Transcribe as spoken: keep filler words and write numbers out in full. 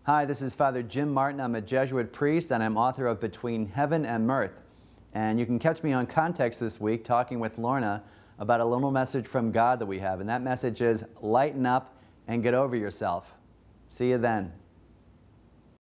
Hi, this is Father Jim Martin. I'm a Jesuit priest and I'm author of Between Heaven and Mirth. And you can catch me on Context this week talking with Lorna about a little message from God that we have. And that message is lighten up and get over yourself. See you then.